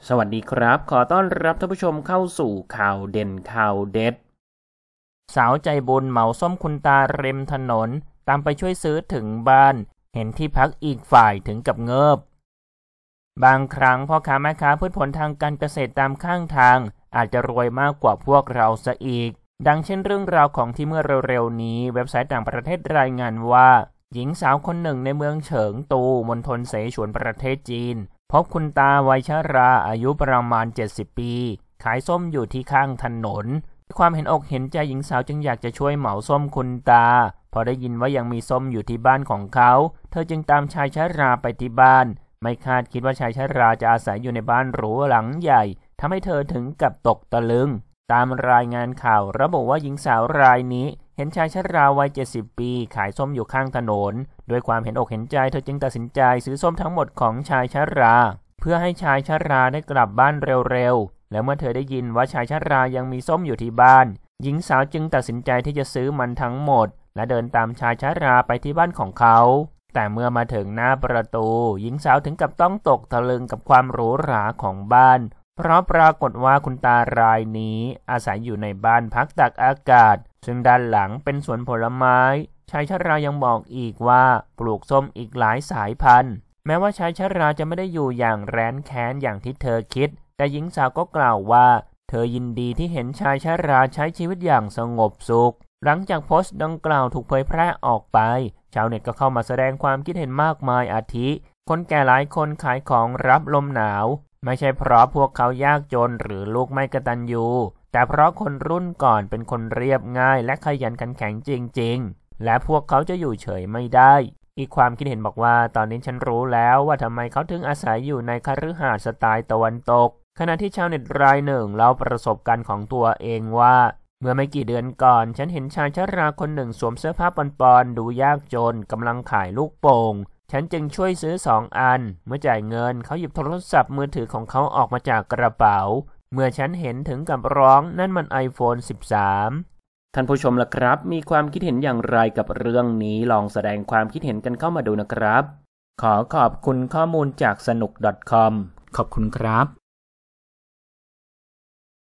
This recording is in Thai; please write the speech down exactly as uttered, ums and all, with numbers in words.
สวัสดีครับขอต้อนรับท่านผู้ชมเข้าสู่ข่าวเด่นข่าวเด็ดสาวใจบุญเหมาส้มคุณตาริมถนนตามไปช่วยซื้อถึงบ้านเห็นที่พักอีกฝ่ายถึงกับเงิบบางครั้งพ่อค้าแม่ค้าพืชผลทางการเกษตรตามข้างทางอาจจะรวยมากกว่าพวกเราซะอีกดังเช่นเรื่องราวของที่เมื่อเร็วๆนี้เว็บไซต์ต่างประเทศรายงานว่าหญิงสาวคนหนึ่งในเมืองเฉิงตูมณฑลเสฉวนประเทศจีนพบคุณตาวัยชราอายุประมาณเจ็ดสิบปีขายส้มอยู่ที่ข้างถนนด้วยความเห็นอกเห็นใจหญิงสาวจึงอยากจะช่วยเหมาส้มคุณตาพอได้ยินว่ายังมีส้มอยู่ที่บ้านของเขาเธอจึงตามชายชราไปที่บ้านไม่คาดคิดว่าชายชราจะอาศัยอยู่ในบ้านหรูหลังใหญ่ทำให้เธอถึงกับตกตะลึงตามรายงานข่าวระบุว่าหญิงสาวรายนี้เห็นชายชราวัยเจ็ดสิบปีขายส้มอยู่ข้างถนนด้วยความเห็นอกเห็นใจเธอจึงตัดสินใจซื้อส้มทั้งหมดของชายชราเพื่อให้ชายชราได้กลับบ้านเร็วๆแล้วเมื่อเธอได้ยินว่าชายชรายังมีส้มอยู่ที่บ้านหญิงสาวจึงตัดสินใจที่จะซื้อมันทั้งหมดและเดินตามชายชราไปที่บ้านของเขาแต่เมื่อมาถึงหน้าประตูหญิงสาวถึงกับต้องตกตะลึงกับความหรูหราของบ้านเพราะปรากฏว่าคุณตารายนี้อาศัยอยู่ในบ้านพักตากอากาศซึ่งด้านหลังเป็นสวนผลไม้ชายชรายังบอกอีกว่าปลูกส้มอีกหลายสายพันธุ์แม้ว่าชายชราจะไม่ได้อยู่อย่างแร้นแค้นอย่างที่เธอคิดแต่หญิงสาวก็กล่าวว่าเธอยินดีที่เห็นชายชราใช้ชีวิตอย่างสงบสุขหลังจากโพสต์ดังกล่าวถูกเผยแพร่ออกไปชาวเน็ตก็เข้ามาแสดงความคิดเห็นมากมายอาทิคนแก่หลายคนขายของรับลมหนาวไม่ใช่เพราะพวกเขายากจนหรือลูกไม่กตัญญูแต่เพราะคนรุ่นก่อนเป็นคนเรียบง่ายและขยันขันแข็งจริงๆและพวกเขาจะอยู่เฉยไม่ได้อีกความคิดเห็นบอกว่าตอนนี้ฉันรู้แล้วว่าทำไมเขาถึงอาศัยอยู่ในคฤหาสน์สไตล์ตะวันตกขณะที่ชาวเน็ตรายหนึ่งเล่าประสบการณ์ของตัวเองว่าเมื่อไม่กี่เดือนก่อนฉันเห็นชายชราคนหนึ่งสวมเสื้อผ้าปอนๆดูยากจนกำลังขายลูกโป่งฉันจึงช่วยซื้อสองอันเมื่อจ่ายเงินเขาหยิบโทรศัพท์มือถือของเขาออกมาจากกระเป๋าเมื่อฉันเห็นถึงกับร้องนั่นมัน ไอโฟน สิบสามท่านผู้ชมล่ะครับมีความคิดเห็นอย่างไรกับเรื่องนี้ลองแสดงความคิดเห็นกันเข้ามาดูนะครับขอขอบคุณข้อมูลจากสนุก .com ขอบคุณครับ